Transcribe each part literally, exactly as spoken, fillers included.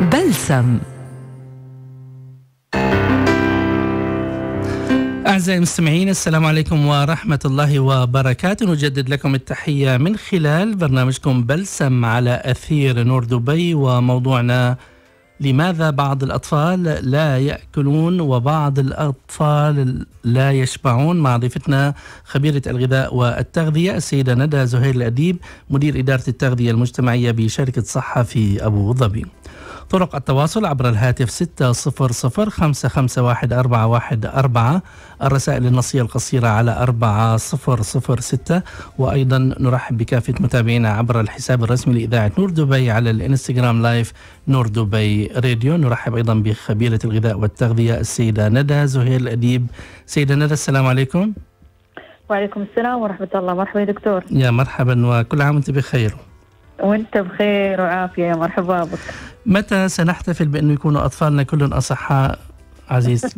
بلسم. أعزائي المستمعين، السلام عليكم ورحمة الله وبركاته. نجدد لكم التحية من خلال برنامجكم بلسم على أثير نور دبي، وموضوعنا لماذا بعض الأطفال لا يأكلون وبعض الأطفال لا يشبعون، مع ضيفتنا خبيرة الغذاء والتغذية السيدة ندى زهير الأديب، مدير إدارة التغذية المجتمعية بشركة صحة في أبو ظبي. طرق التواصل عبر الهاتف ستة صفر صفر خمسة خمسة واحد أربعة واحد أربعة، الرسائل النصية القصيرة على أربعة صفر صفر ستة، وأيضا نرحب بكافة متابعينا عبر الحساب الرسمي لإذاعة نور دبي على الانستغرام لايف نور دبي راديو. نرحب أيضا بخبيرة الغذاء والتغذية السيدة ندى زهير الأديب. سيدة ندى، السلام عليكم. وعليكم السلام ورحمة الله. مرحبا يا دكتور. يا مرحبا، وكل عام وانت بخير. وانت بخير وعافية، يا مرحبا بك. متى سنحتفل بأنه يكونوا أطفالنا كلهم أصحاء عزيز؟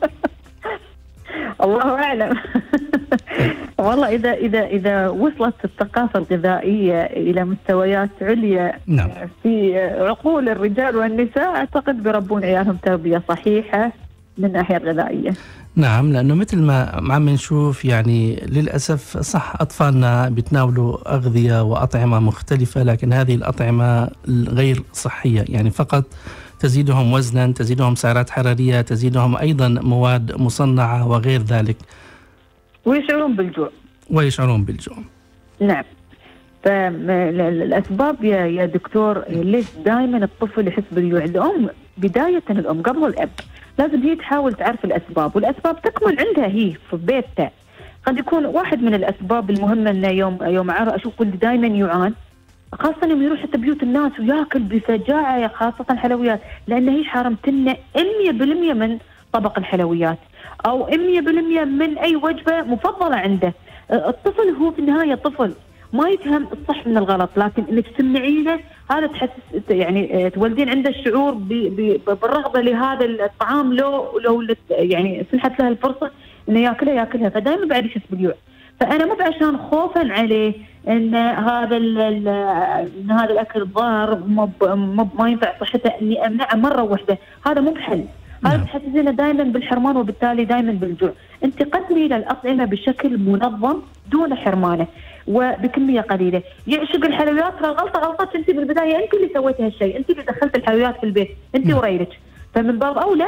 الله أعلم. والله إذا إذا إذا وصلت الثقافة الغذائية إلى مستويات عليا نعم. في عقول الرجال والنساء، أعتقد بربون عيالهم تربية صحيحة من ناحية غذائية. نعم، لأنه مثل ما عم نشوف يعني للأسف صح أطفالنا بيتناولوا أغذية وأطعمة مختلفة، لكن هذه الأطعمة غير صحية، يعني فقط تزيدهم وزنا، تزيدهم سعرات حرارية، تزيدهم أيضا مواد مصنعة وغير ذلك، ويشعرون بالجوع ويشعرون بالجوع. نعم. فالأسباب يا يا دكتور ليش دائما الطفل يحس بالجوع؟ الأم بداية، الأم قبل الأب لازم هي تحاول تعرف الأسباب، والأسباب تكمن عندها هي في بيتها. قد يكون واحد من الأسباب المهمة أنه يوم يوم عارف أشوف ولدي دائما يعان، خاصة لما يروح حتى بيوت الناس وياكل بفجاعة، خاصة الحلويات، لأن هي حرمتنا مية بالمية من طبق الحلويات أو مية بالمية من أي وجبة مفضلة عنده. الطفل هو في النهاية طفل، ما يفهم الصح من الغلط، لكن انك تسمعي له هذا تحسس يعني تولدين عنده الشعور بالرغبه لهذا الطعام، لو لو يعني سنحت له الفرصه انه ياكلها ياكلها، فدائما بعد يحس بالجوع. فانا مو عشان خوفا عليه ان هذا ان هذا الاكل ضار ما ينفع صحته اني امنعه مره واحده، هذا مو بحل. هذا تحسسينه دائما بالحرمان وبالتالي دائما بالجوع. انت قدمي للاطعمه بشكل منظم دون حرمانه وبكميه قليله. يعشق الحلويات، غلطه غلطه انت بالبدايه، انت اللي سويتي هالشيء، انت اللي دخلت الحلويات في البيت، انت وريلك. فمن باب اولى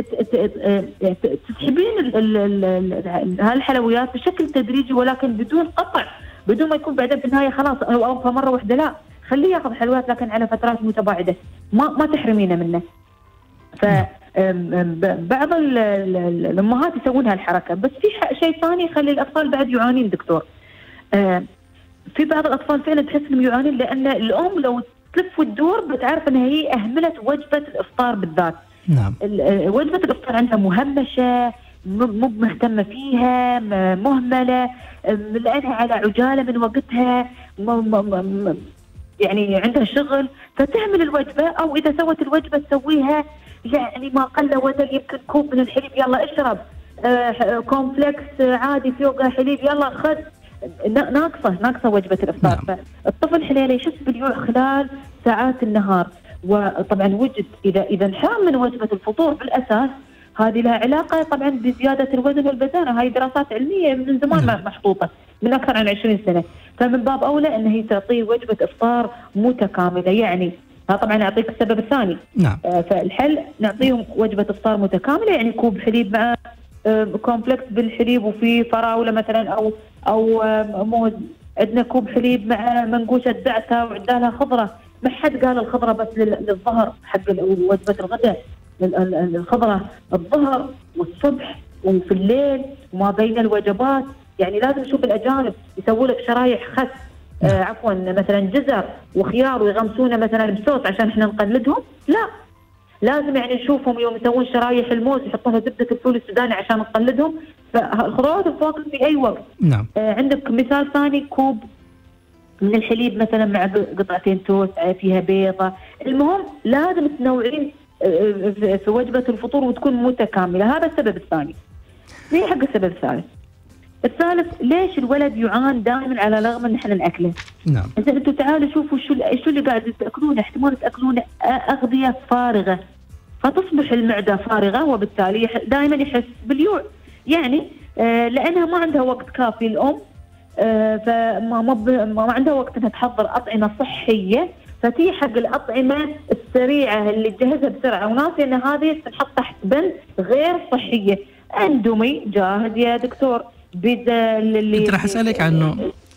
تسحبين هالحلويات بشكل تدريجي ولكن بدون قطع، بدون ما يكون بعدين في النهايه خلاص اوقفها مره واحده، لا، خليه ياخذ حلويات لكن على فترات متباعده، ما ما تحرمينه منه. ف بعض الامهات يسوون هالحركه، بس في شيء ثاني يخلي الاطفال بعد يعانين دكتور. في بعض الاطفال فعلا تحس انهم يعانين لان الام لو تلف وتدور بتعرف انها هي اهملت وجبه الافطار بالذات. نعم. وجبه الافطار عندها مهمشه، مو مهتمه فيها، مهمله، لانها على عجاله من وقتها، يعني عندها شغل فتهمل الوجبه، او اذا سوت الوجبه تسويها يعني ما قل ودل، يمكن كوب من الحليب يلا اشرب، آه كومبلكس عادي فوقها حليب يلا خذ، ناقصه ناقصه وجبه الافطار. نعم. فالطفل حليله يحس بالجوع خلال ساعات النهار، وطبعا وجد اذا اذا انحرم من وجبه الفطور بالاساس هذه لها علاقه طبعا بزياده الوزن والبزانه، هاي دراسات علميه من زمان. نعم. محطوطه من اكثر عن عشرين سنه، فمن باب اولى ان هي تعطيه وجبه افطار متكامله. يعني طبعا اعطيك السبب الثاني. نعم. آه فالحل نعطيهم وجبه افطار متكامله، يعني كوب حليب مع آه كومبلكس بالحليب وفي فراوله مثلا، او او آه موز، عندنا كوب حليب مع منقوشه زعتر وعندها خضره. ما حد قال الخضره بس للظهر حق وجبه الغداء، الخضره الظهر والصبح وفي الليل وما بين الوجبات. يعني لازم نشوف الاجانب يسووا لك شرايح خس، آه عفوا مثلا جزر وخيار ويغمسونه مثلا بصوص عشان احنا نقلدهم، لا، لازم يعني نشوفهم يوم يسوون شرايح الموز يحطونها زبده الفول السوداني عشان نقلدهم. فالخضروات والفواكه في اي وقت. نعم. آه عندك مثال ثاني، كوب من الحليب مثلا مع قطعتين توست فيها بيضه. المهم لازم تنوعين آه في وجبه الفطور وتكون متكامله. هذا السبب الثاني. في حق السبب الثالث، الثالث ليش الولد يعان دائما على الرغم ان احنا ناكله؟ نعم. اذا انتم تعالوا شوفوا شو شو اللي قاعد تاكلونه، احتمال تاكلونه اغذيه فارغه، فتصبح المعده فارغه وبالتالي دائما يحس بالجوع. يعني آه لانها ما عندها وقت كافي الام، آه فما ما, ما عندها وقت انها تحضر اطعمه صحيه، فتي حق الاطعمه السريعه اللي تجهزها بسرعه، وناسي ان هذه تنحط تحت بند غير صحيه. اندومي جاهز يا دكتور، بيتزا اللي كنت راح اسالك عنه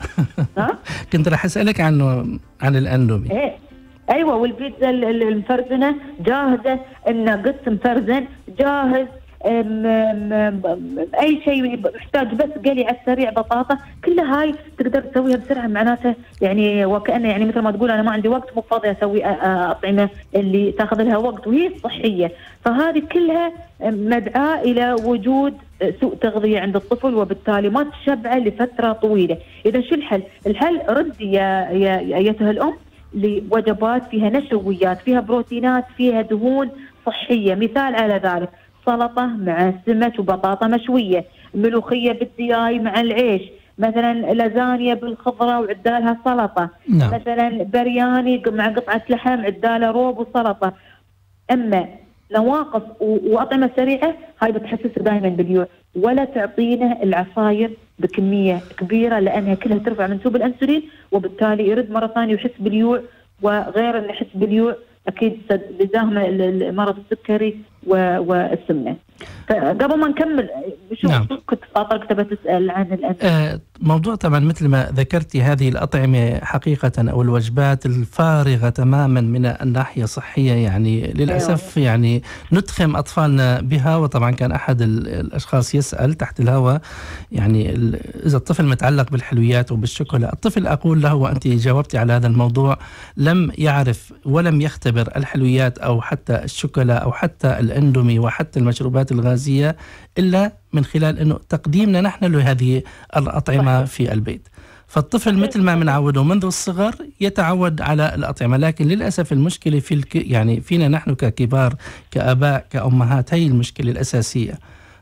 كنت راح اسالك عنه عن الاندومي. ايه ايوه، والبيتزا المفرزنه جاهزه، الناجتس مفرزن جاهز، أم أم اي شيء محتاج بس قلي على السريع، بطاطا، كل هاي تقدر تسويها بسرعه. معناته يعني وكانه يعني مثل ما تقول انا ما عندي وقت، مو فاضيه اسوي اطعمه اللي تاخذ لها وقت وهي صحيه. فهذه كلها مدعاه الى وجود سوء تغذيه عند الطفل، وبالتالي ما تشبعه لفتره طويله. اذا شو الحل؟ الحل ردي يا يا ايتها الام لوجبات فيها نشويات، فيها بروتينات، فيها دهون صحيه. مثال على ذلك سلطة مع سمك وبطاطا مشوية، ملوخية بالدياي مع العيش، مثلا لازانيا بالخضرة وعدالها سلطة. نعم. مثلا برياني مع قطعة لحم عدالها روب وسلطة. أما نواقص وأطعمة سريعة هاي بتحسس دائما بالجوع، ولا تعطينا العصاير بكمية كبيرة لأنها كلها ترفع منسوب الأنسولين، وبالتالي يرد مرة ثانية ويحس بالجوع. وغير أن يحس بالجوع أكيد لزاهمة المرض السكري والسمنة. فقبل ما نكمل شو نعم. كنت فاطر كتبت تسأل عن الأندومي. آه موضوع طبعا مثل ما ذكرتي هذه الأطعمة حقيقة أو الوجبات الفارغة تماما من الناحية الصحية، يعني للأسف أيوة. يعني ندخم أطفالنا بها. وطبعا كان أحد الأشخاص يسأل تحت الهواء يعني إذا الطفل متعلق بالحلويات وبالشوكولا، الطفل أقول له وأنت جاوبتي على هذا الموضوع لم يعرف ولم يختبر الحلويات أو حتى الشوكولا أو حتى الأندومي وحتى المشروبات الغازية إلا من خلال أنه تقديمنا نحن لهذه الأطعمة في البيت. فالطفل مثل ما بنعوده منذ الصغر يتعود على الأطعمة، لكن للأسف المشكلة في الك... يعني فينا نحن ككبار كآباء كأمهات، هي المشكلة الأساسية.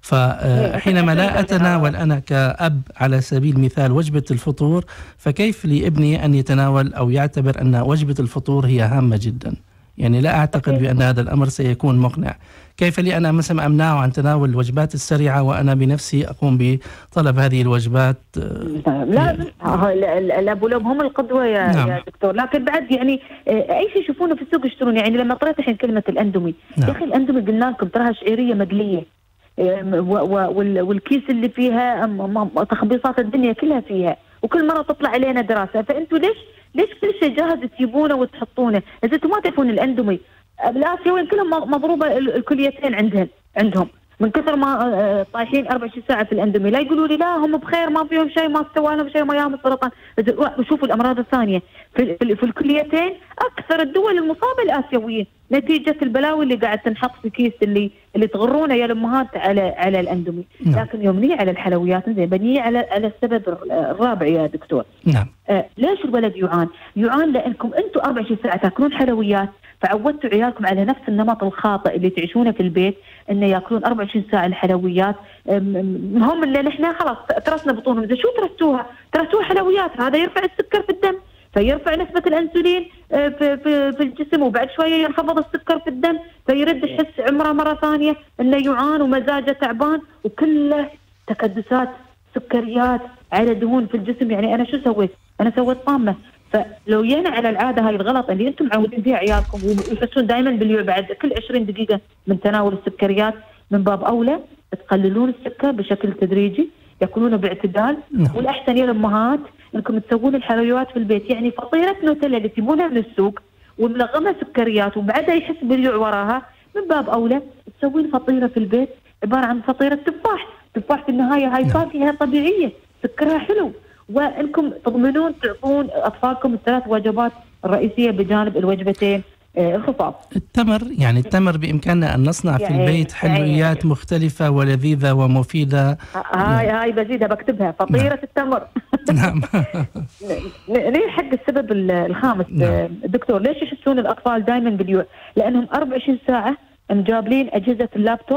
فحينما لا أتناول أنا كأب على سبيل المثال وجبة الفطور، فكيف لابني أن يتناول أو يعتبر أن وجبة الفطور هي هامة جدا؟ يعني لا أعتقد بأن هذا الأمر سيكون مقنع. كيف لي أنا مثلا أمنعه عن تناول الوجبات السريعة وأنا بنفسي أقوم بطلب هذه الوجبات؟ لا الأب والأم هم القدوة يا, نعم. يا دكتور. لكن بعد يعني أي شيء يشوفونه في السوق يشترون. يعني لما طريت الحين كلمة الأندومي، نعم. يا أخي الأندومي قلنا لكم تراها شعيرية مقلية، والكيس اللي فيها تخبيصات الدنيا كلها فيها، وكل مرة تطلع علينا دراسة. فأنتوا ليش ليش كل شيء جاهز تجيبونه وتحطونه؟ إذا أنتم ما تعرفون الأندومي بالآسيويين كلهم مضروبة الكليتين عندهم عندهم من كثر ما طايحين أربعة وعشرين ساعة في الأندومي. لا يقولوا لي لا هم بخير ما فيهم شيء، ما استوى لهم شيء، ما ياهم السرطان. وشوفوا الأمراض الثانية في, في الكليتين. أكثر الدول المصابة الآسيويين نتيجة البلاوي اللي قاعد تنحط في كيس اللي اللي تغرونا يا الأمهات على على الأندومي. نعم. لكن يوم نيجي على الحلويات زين بنيجي على على السبب الرابع يا دكتور. نعم. آه ليش الولد يعان؟ يعان لأنكم أنتم أربعة وعشرين ساعة تاكلون حلويات، فعودتوا عيالكم على نفس النمط الخاطئ اللي تعيشونه في البيت، انه ياكلون أربعة وعشرين ساعة الحلويات. هم اللي نحن خلاص ترسنا بطونهم. اذا شو ترستوها؟ ترستوها حلويات، هذا يرفع السكر في الدم، فيرفع نسبة الأنسولين في, في, في الجسم، وبعد شوية ينخفض السكر في الدم، فيرد يحس عمره مرة ثانية انه يعان ومزاجه تعبان، وكله تكدسات سكريات على دهون في الجسم. يعني انا شو سويت؟ انا سويت طامة. فلو جينا على العاده هاي الغلط اللي انتم معودين فيها عيالكم ويحسون دائما بالجوع بعد كل عشرين دقيقه من تناول السكريات، من باب اولى تقللون السكر بشكل تدريجي، ياكلونه باعتدال. والاحسن يا الامهات انكم تسوون الحلويات في البيت. يعني فطيره نوتيلا اللي تجيبونها من السوق وملغمه سكريات وبعدها يحس بالجوع وراها، من باب اولى تسوين فطيره في البيت عباره عن فطيره تفاح. تفاح في النهايه هاي فاكهه طبيعيه سكرها حلو، وانكم تضمنون تعطون اطفالكم الثلاث وجبات الرئيسيه بجانب الوجبتين الخفاف. التمر، يعني التمر بامكاننا ان نصنع في البيت حلويات مختلفه ولذيذه ومفيده. هاي يعني. هاي بزيدها بكتبها فطيره نعم. التمر. نعم. ليه حق السبب الخامس نعم. دكتور، ليش يحسون الاطفال دائما بالجوع؟ لانهم أربعة وعشرين ساعه مجابلين اجهزه اللابتوب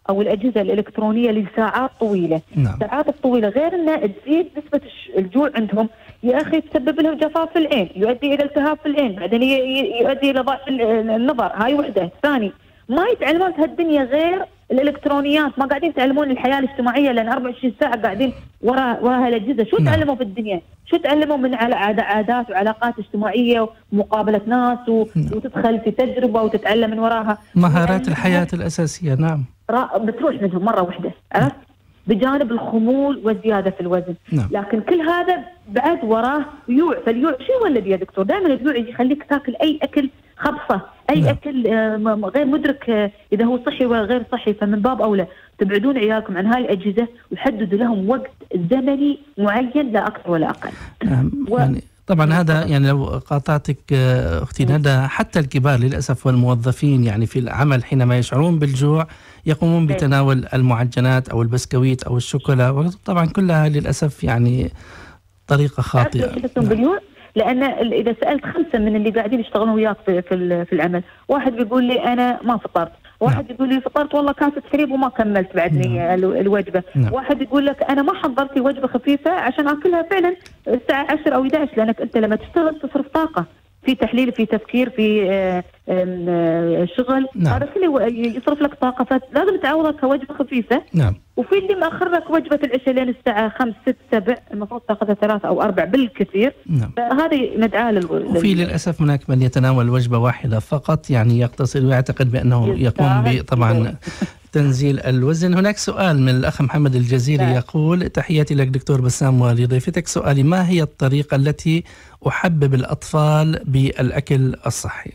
او الاجهزه الالكترونيه لساعات طويله. نعم. ساعات الطويله غير انها تزيد نسبه الجوع عندهم، يا اخي تسبب لهم جفاف في العين، يؤدي الى التهاب في العين، بعدين يؤدي الى ضعف النظر. هاي وحده. ثاني، ما يتعلمون في هالدنيا غير الالكترونيات، ما قاعدين يتعلمون الحياه الاجتماعيه، لان أربعة وعشرين ساعه قاعدين ورا ورا هالاجهزه. شو نعم. تعلموا في الدنيا؟ شو تعلموا من على عادات وعلاقات اجتماعيه ومقابله ناس و... نعم. وتدخل في تجربه وتتعلم من وراها مهارات الحياه الاساسيه. نعم. بتروح منهم مره واحده، عرفت؟ بجانب الخمول والزياده في الوزن. نعم. لكن كل هذا بعد وراه يوع، فاليوع شو يولد يا دكتور؟ دائما اليوع يخليك تاكل اي اكل خبصه، اي نعم. اكل آه غير مدرك آه اذا هو صحي ولا غير صحي. فمن باب اولى تبعدون عيالكم عن هاي الاجهزه ويحددوا لهم وقت زمني معين لا اكثر ولا اقل. نعم. و... يعني طبعا هذا يعني لو قاطعتك اختي ندى، حتى الكبار للاسف والموظفين يعني في العمل حينما يشعرون بالجوع يقومون بتناول المعجنات او البسكويت او الشوكولا، وطبعا كلها للاسف يعني طريقه خاطئه. نعم. لان اذا سالت خمسه من اللي قاعدين يشتغلون وياك في في العمل، واحد بيقول لي انا ما فطرت، واحد نعم. يقول لي فطرت والله كاسه حليب وما كملت بعدني نعم. الوجبه، نعم. واحد يقول لك انا ما حضرت لي وجبه خفيفه عشان اكلها فعلا الساعه عشرة او إحدى عشر، لانك انت لما تشتغل تصرف طاقه في تحليل، في تفكير، في آآ آآ شغل، نعم. هذا كله يصرف لك طاقه، فلازم تعوضها كوجبه خفيفه. نعم. وفي اللي مأخر لك وجبه العشاء لين الساعه خمس ست سبع، المفروض تاخذها ثلاث او اربع بالكثير. نعم. فهذه ندعاه لل... وفي للاسف هناك من يتناول وجبه واحده فقط، يعني يقتصر ويعتقد بانه يقوم بطبعا تنزيل الوزن. هناك سؤال من الأخ محمد الجزيري لا. يقول: تحياتي لك دكتور بسام ولضيفتك، سؤالي ما هي الطريقة التي أحبب الأطفال بالأكل الصحي؟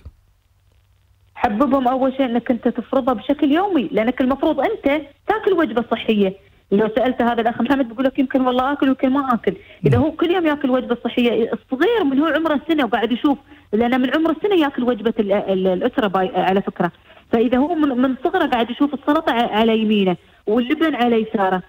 حببهم أول شيء أنك أنت تفرضها بشكل يومي، لأنك المفروض أنت تأكل وجبة صحية. لو سألت هذا الأخ محمد بيقول لك يمكن والله آكل ويمكن ما آكل. إذا هو كل يوم يأكل وجبة صحية، الصغير من هو عمره سنة وقاعد يشوف، لأن من عمره سنة يأكل وجبة الأسرة على فكرة. فإذا هو من صغره قاعد يشوف السلطة على يمينه واللبن على يساره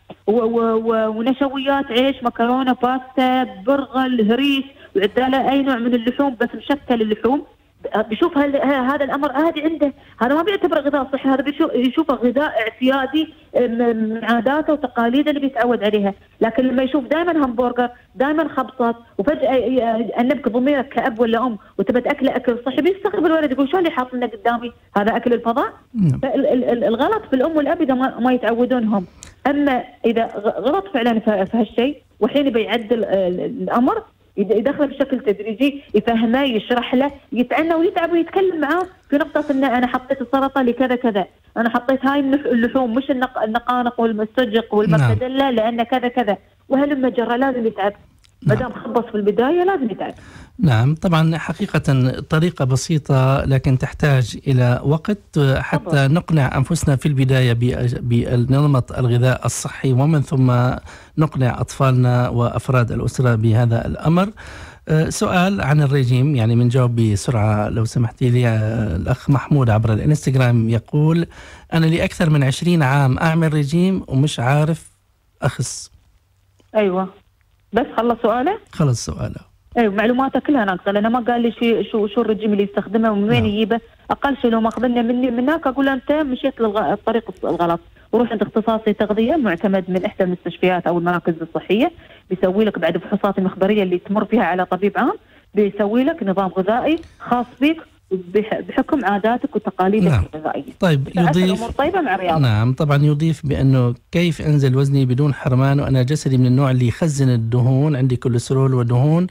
ونشويات عيش، مكرونة، باستا، برغل، هريس، وعداله أي نوع من اللحوم بس مشكل اللحوم، بيشوف هذا الأمر عادي عنده. هذا ما بيعتبر غذاء صحي، هذا بيشوفه غذاء اعتيادي من عاداته وتقاليده اللي بيتعود عليها. لكن لما يشوف دائما همبرجر، دائما خبصات، وفجأة أنبك ضميرك كأب ولا أم وتبى تأكله أكل صحي، بيستغرب الولد يقول شو اللي حاط لنا قدامي؟ هذا أكل الفضاء؟ الغلط في الأم والأب إذا ما يتعودونهم. أما إذا غلط فعلا في هالشيء وحين بيعدل الأمر، يدخله بشكل تدريجي، يفهمه، يشرح له، يتعنى ويتعب ويتكلم معاه في نقطة إن أنا حطيت السلطة لكذا كذا، أنا حطيت هاي اللحوم مش النقانق والمستجق والمرتدلة لأن كذا كذا، وهلما جرى لازم يتعب. ما دام خبص في البداية لازم يتعب. نعم طبعا حقيقة طريقة بسيطة لكن تحتاج إلى وقت حتى طبعا. نقنع أنفسنا في البداية بنمط الغذاء الصحي، ومن ثم نقنع أطفالنا وأفراد الأسرة بهذا الأمر. سؤال عن الرجيم، يعني من جاوب بسرعة لو سمحتي لي. الأخ محمود عبر الانستغرام يقول: أنا لأكثر من عشرين عام أعمل رجيم ومش عارف أخس. أيوة بس خلص سؤاله؟ خلص سؤاله. ايوه معلوماته كلها ناقصه، لانه ما قال لي شو شو شو الرجيم اللي يستخدمه ومن وين يجيبه. اقل شيء لو ماخذنا مني من هناك اقول انت مشيت للطريق الغلط، وروح عند اختصاصي تغذيه معتمد من احدى المستشفيات او المراكز الصحيه، بيسوي لك بعد الفحوصات المخبريه اللي تمر فيها على طبيب عام، بيسوي لك نظام غذائي خاص بك بحكم عاداتك وتقاليدك نعم. الغذائيه. طيب يضيف امور طيبه مع رياضه. نعم طبعا يضيف بانه كيف انزل وزني بدون حرمان، وانا جسدي من النوع اللي يخزن الدهون، عندي كوليسترول ودهون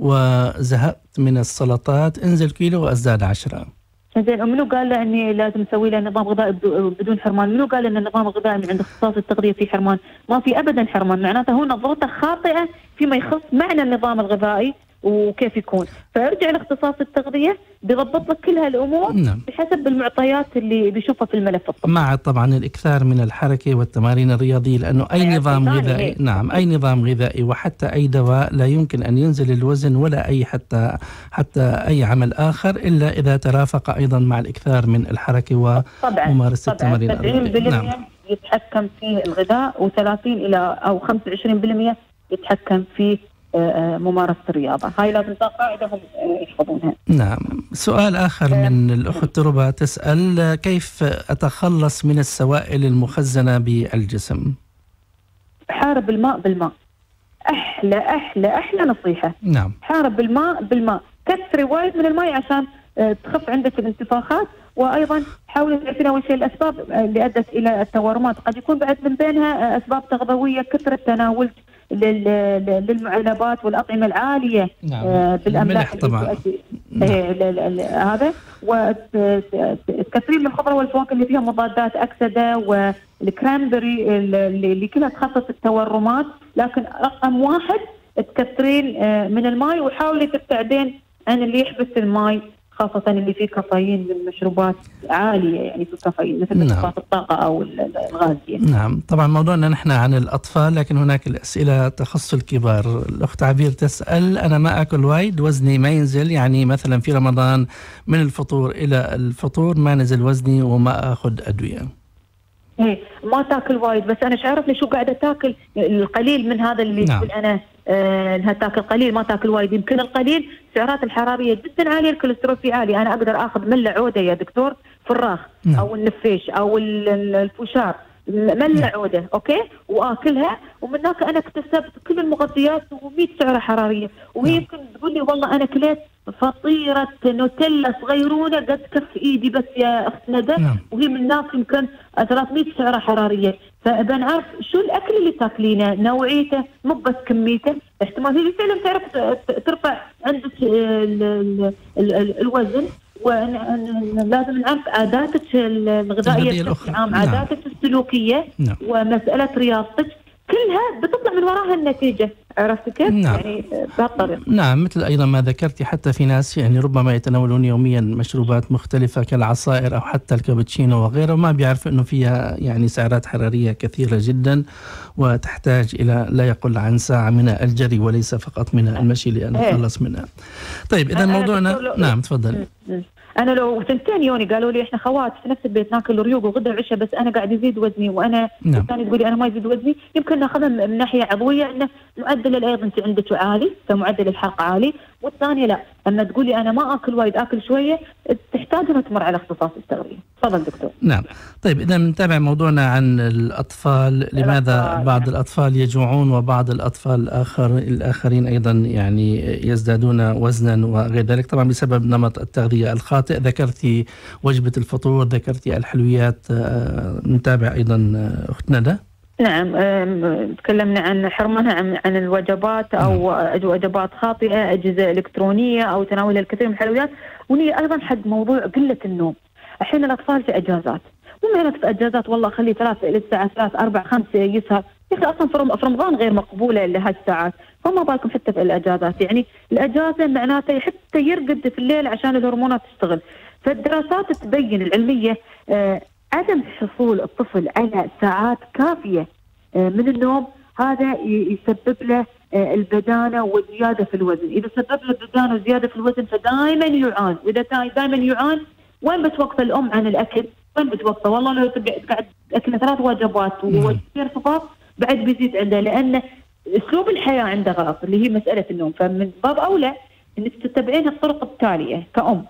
وزهقت من السلطات، انزل كيلو وازداد عشرة. زين، ومنو قال له اني لازم اسوي له نظام غذائي بدون حرمان؟ منو قال ان النظام الغذائي من عند اختصاص التغذيه في حرمان؟ ما في ابدا حرمان، معناته هو نظرته خاطئه فيما يخص معنى النظام الغذائي وكيف يكون. فارجع لاختصاص التغذيه بيضبط لك كل هالامور نعم. بحسب المعطيات اللي بيشوفها في الملف الطبي، مع طبعا الاكثار من الحركه والتمارين الرياضيه، لانه اي نظام غذائي إيه؟ نعم اي نظام غذائي وحتى اي دواء لا يمكن ان ينزل الوزن ولا اي حتى حتى اي عمل اخر الا اذا ترافق ايضا مع الاكثار من الحركه وممارسه التمارين الرياضيه. نعم يتحكم في الغذاء، و30 الى او خمسة وعشرين بالمئة يتحكم في ممارسة الرياضة. هاي لازم قاعدة هم يحفظونها. نعم. سؤال آخر من الأخت ربا تسأل: كيف أتخلص من السوائل المخزنة بالجسم؟ حارب الماء بالماء. أحلى أحلى أحلى نصيحة. نعم. حارب الماء بالماء، كثري وايد من الماء عشان تخف عندك الانتفاخات، وأيضا حاولي تعرفين أول شيء الأسباب اللي أدت إلى التورمات. قد يكون بعد من بينها أسباب تغذوية، كثرة تناول للمعلبات والأطعمة العالية. نعم. آه بالأملاح طبعا. هذا، وتكثير الخضرة والفواكه اللي فيها مضادات أكسدة، والكرانبري اللي كلها تخفف التورمات. لكن رقم واحد تكثرين من الماء، وحاولي تبتعدين عن اللي يحبس الماء، خاصة اللي فيه كافيين من مشروبات عالية، يعني في كافيين مثل مشروبات الطاقة أو الغازية. نعم. طبعا موضوعنا نحن عن الأطفال، لكن هناك الأسئلة تخص الكبار. الأخت عبير تسأل: أنا ما أكل وايد، وزني ما ينزل، يعني مثلا في رمضان من الفطور إلى الفطور ما نزل وزني وما أخذ أدوية. ايه ما تاكل وايد، بس انا عارفني شو قاعده تاكل القليل من هذا اللي نعم. انا آه انها تاكل قليل، ما تاكل وايد. يمكن القليل السعرات الحراريه جدا عاليه، الكوليسترول فيه عالي. انا اقدر اخذ مله عوده يا دكتور فراخ. نعم. او النفيش او الفشار، مله عوده اوكي، واكلها، ومن هناك انا اكتسبت كل المغذيات ومية سعره حراريه. وهي يمكن تقول لي والله انا كليت فطيره نوتيلا صغيرونه قد كف ايدي بس يا اخت ندى. نعم. وهي من الناس يمكن ثلاثمية سعره حراريه. فبنعرف شو الاكل اللي تاكلينه، نوعيته مو بس كميته. احتمال هي فعلا تعرف ترفع عندك الوزن، ولازم نعرف عاداتك الغذائيه بشكل عام، عاداتك السلوكيه. نعم. ومساله رياضتك كلها بتطلع من وراها النتيجه. عرفت كيف؟ نعم. يعني بهالطريقه. نعم. مثل ايضا ما ذكرتي، حتى في ناس يعني ربما يتناولون يوميا مشروبات مختلفه كالعصائر او حتى الكابتشينو وغيره، وما بيعرف انه فيها يعني سعرات حراريه كثيره جدا، وتحتاج الى لا يقل عن ساعه من الجري وليس فقط من المشي لنتخلص منها. طيب اذا موضوعنا. نعم تفضل. انا لو سنتين يوني قالوا لي احنا خوات في نفس البيت ناكل ريوق وغدا وعشاء، بس انا قاعد يزيد وزني، وانا نعم. الثاني تقول لي انا ما يزيد وزني، يمكن ناخذها من ناحيه عضويه، انه معدل الايض انت عندك عالي، فمعدل الحرق عالي، والثانيه لا، اما تقولي انا ما اكل وايد اكل شويه، تحتاج انها تمر على اختصاص التغذيه. تفضل دكتور. نعم. طيب اذا نتابع موضوعنا عن الاطفال، لماذا الأطفال. بعض الاطفال يجوعون وبعض الاطفال الاخر الاخرين ايضا يعني يزدادون وزنا وغير ذلك؟ طبعا بسبب نمط التغذيه الخاطئ. ذكرتي وجبه الفطور، ذكرتي الحلويات، نتابع ايضا اخت ندى. نعم. تكلمنا عن حرمانها عن, عن الوجبات او م. وجبات خاطئه، اجهزه الكترونيه او تناول الكثير من الحلويات. وني ايضا حد موضوع قله النوم. الحين الاطفال في اجازات، مو معناته في اجازات والله خلي ثلاث الى الساعه ثلاث اربع خمس يسهر، يا اخي اصلا في رمضان غير مقبوله لهذه الساعات، فما بالكم حتى في الاجازات. يعني الاجازه معناته حتى يرقد في الليل عشان الهرمونات تشتغل. فالدراسات تبين العلميه آه عدم حصول الطفل على ساعات كافيه آه من النوم، هذا يسبب له آه البدانه وزياده في الوزن. اذا سبب له بدانه وزياده في الوزن فدائما يعان، واذا دائما يعان وين بتوقف الام عن الاكل؟ وين بتوقفه؟ والله لو قاعد اكل ثلاث وجبات وكثير صفاف بعد بيزيد عنده، لان اسلوب الحياه عنده غلط اللي هي مساله النوم. فمن باب اولى انك تتبعين الطرق التاليه كأم.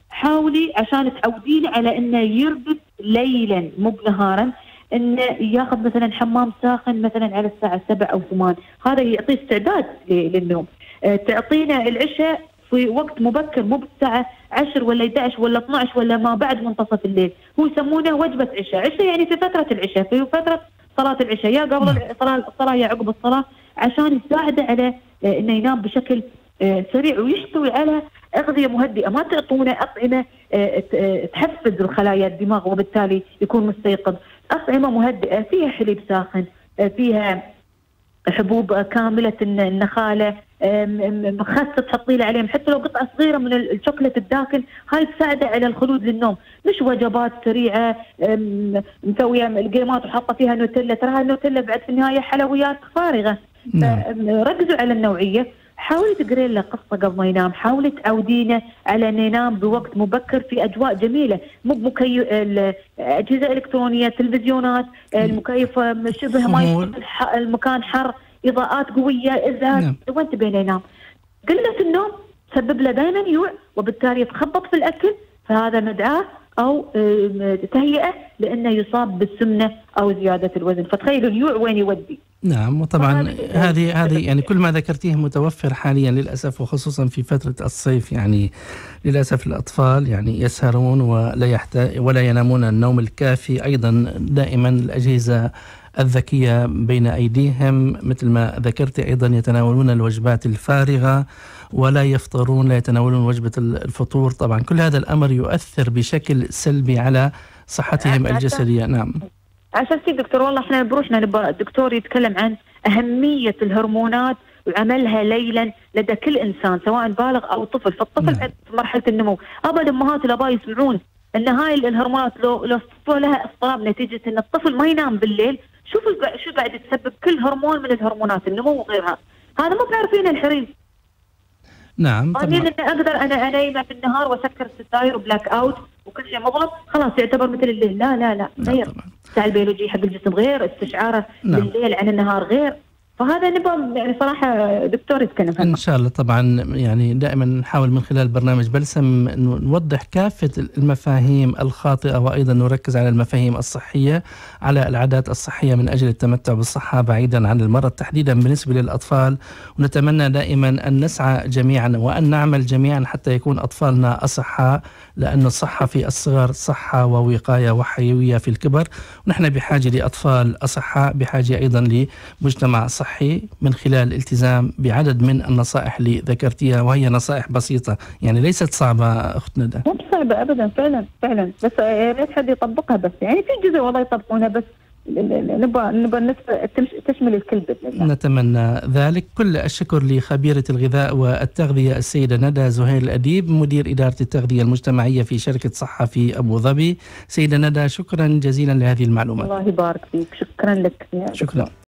حاولي عشان تعودين على انه يرقد ليلا مو بنهارا، انه ياخذ مثلا حمام ساخن مثلا على الساعه سبعة او ثمان، هذا يعطيه استعداد للنوم. أه تعطينا العشاء في وقت مبكر، مو بالساعه عشرة ولا إحدى عشر ولا اثني عشر ولا ما بعد منتصف الليل، هو يسمونه وجبه عشاء. عشاء يعني في فتره العشاء، في فتره صلاه العشاء، يا قبل الصلاه الصلاه يا عقب الصلاه، عشان يساعده على انه ينام بشكل سريع، ويحتوي على اغذيه مهدئه. ما تعطونه اطعمه تحفز الخلايا الدماغ وبالتالي يكون مستيقظ. اطعمه مهدئه فيها حليب ساخن، فيها حبوب كامله النخاله، مخسه تحطي له عليهم، حتى لو قطعه صغيره من الشوكولاته الداكن، هاي تساعده على الخلود للنوم. مش وجبات سريعه مسويه الجيمات وحاطه فيها نوتيلا، ترى هاي النوتيلا بعد في النهايه حلويات فارغه. ركزوا على النوعيه. حاولي تقرين له قصه قبل ما ينام، حاولي تعودينه على انه ينام بوقت مبكر في اجواء جميله، مو بمكيف اجهزه الكترونيه، تلفزيونات، المكيف شبه ما المكان حر، اضاءات قويه، ازاز، نعم. وين تبين ينام؟ قله النوم تسبب له دائما يوع، وبالتالي يتخبط في الاكل، فهذا مدعاه او تهيئه لانه يصاب بالسمنه او زياده الوزن. فتخيلوا اليوع وين يودي. نعم، وطبعا هذه هذه يعني كل ما ذكرتيه متوفر حاليا للاسف، وخصوصا في فتره الصيف. يعني للاسف الاطفال يعني يسهرون ولا يحتاج ولا ينامون النوم الكافي. ايضا دائما الاجهزه الذكيه بين ايديهم، مثل ما ذكرت، ايضا يتناولون الوجبات الفارغه ولا يفطرون، لا يتناولون وجبه الفطور. طبعا كل هذا الامر يؤثر بشكل سلبي على صحتهم الجسديه. نعم. عشان كذا دكتور والله احنا بروحنا نبغى الدكتور يتكلم عن أهمية الهرمونات وعملها ليلا لدى كل إنسان سواء بالغ أو طفل. فالطفل نعم. في مرحلة النمو أبا الأمهات الآباء يسمعون أن هاي الهرمونات لو لو استطاع لها اضطراب نتيجة أن الطفل ما ينام بالليل، شوفوا شو قاعد تسبب كل هرمون من الهرمونات النمو وغيرها. هذا مو بعارفين الحريم. نعم طبعا. أنا أقدر أنا أنام في النهار وأسكر الستاير وبلاك أوت وكل شيء مضبوط، خلاص يعتبر مثل الليل. لا لا لا غير. الساعة البيولوجي حق الجسم غير، استشعاره نعم. بالليل عن النهار غير. فهذا نبغى يعني صراحة دكتور يتكلم عنه. إن شاء الله. طبعا يعني دائما نحاول من خلال برنامج بلسم نوضح كافة المفاهيم الخاطئة، وأيضا نركز على المفاهيم الصحية، على العادات الصحية من أجل التمتع بالصحة بعيدا عن المرض، تحديدا بالنسبة للأطفال. ونتمنى دائما أن نسعى جميعا وأن نعمل جميعا حتى يكون أطفالنا أصحاء، لأن الصحة في الصغر صحة ووقاية وحيوية في الكبر. ونحن بحاجة لأطفال أصحاء، بحاجة أيضا لمجتمع صحي من خلال الالتزام بعدد من النصائح اللي ذكرتيها، وهي نصائح بسيطة يعني ليست صعبة أخت ندى. مو صعبة أبدا فعلا فعلا، بس يا ريت حد يطبقها. بس يعني في جزء والله يطبقونها، بس نبغى نبغى تشمل الكل بإذن الله. نتمنى ذلك. كل الشكر لخبيرة الغذاء والتغذية السيدة ندى زهير الأديب، مدير إدارة التغذية المجتمعية في شركة صحة في أبو ظبي. سيدة ندى شكرا جزيلا لهذه المعلومات. الله يبارك فيك، شكرا لك. شكرا.